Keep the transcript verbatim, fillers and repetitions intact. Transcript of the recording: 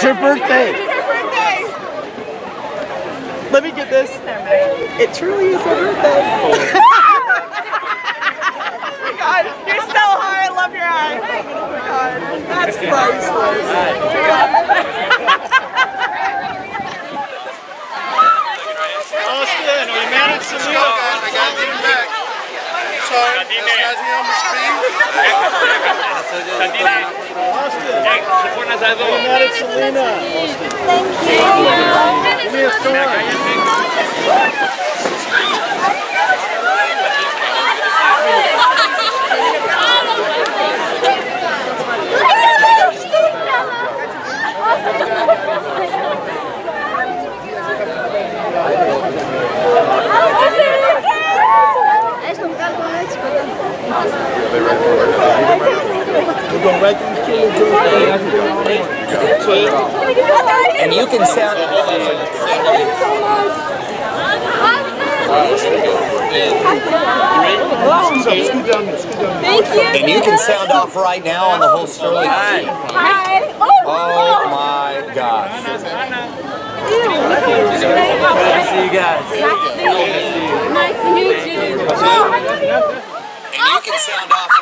her birthday. It's her birthday. Let me get this. It truly is her birthday. Oh my God, you're so hot. I love your eyes. Oh my God, that's priceless. Oh my God. Austin, are you mad at Selena? I got to get him back. Sorry, this guy's me on the screen. Austin, are you mad at Selena? Austin. Thank you. Give me a story. We're going right through the And you can sound. Thank you. And you can sound off right now on the whole Sterling. Hi. Oh my gosh. Nice to see you guys. Nice to meet you. And you can sound off